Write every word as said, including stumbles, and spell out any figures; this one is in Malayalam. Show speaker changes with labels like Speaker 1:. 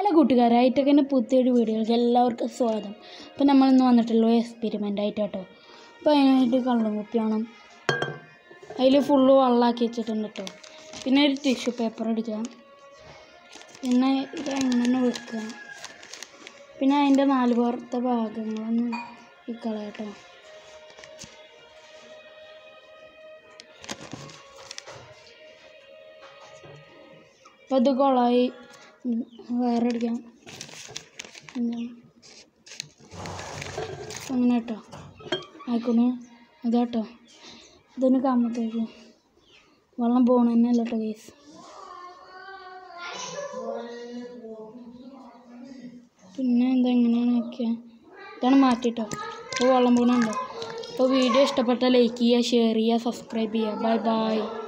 Speaker 1: ഹലോ കൂട്ടുകാരായിട്ടൊക്കെ എൻ്റെ പുതിയൊരു വീഡിയോയിലേക്ക് എല്ലാവർക്കും സ്വാഗതം. അപ്പോൾ നമ്മളിന്ന് വന്നിട്ടുള്ള എക്സ്പെരിമെൻ്റ് ആയിട്ട് കേട്ടോ. അപ്പോൾ അതിനായിട്ട് കള്ളും കുപ്പി വേണം, അതിൽ ഫുള്ള് വെള്ളമാക്കി വെച്ചിട്ടുണ്ട് കേട്ടോ. പിന്നെ ഒരു ടിഷ്യൂ പേപ്പർ എടുക്കുക, പിന്നെ ഇത് എങ്ങനെ വെക്കുക, പിന്നെ അതിൻ്റെ നാല് പുറത്തെ ഭാഗങ്ങളൊന്നും ഈ കളയട്ടോ. അപ്പോൾ ഇത് കുളമായി വേറെ അടിക്കാം അങ്ങനെ കേട്ടോ ആയിക്കോണു. അതാട്ടോ ഇതിന് കാമത്തേക്ക് വെള്ളം പോകണ തന്നെ അല്ല കേട്ടോ ഗൈസ്. പിന്നെ എന്താ എങ്ങനെയാണ് നോക്കിയാൽ ഇതാണ് മാറ്റിട്ടോ. അപ്പോൾ വെള്ളം പോകണുണ്ടോ. അപ്പോൾ വീഡിയോ ഇഷ്ടപ്പെട്ടാൽ ലൈക്ക് ചെയ്യുക, ഷെയർ ചെയ്യുക, സബ്സ്ക്രൈബ് ചെയ്യുക. Bye by.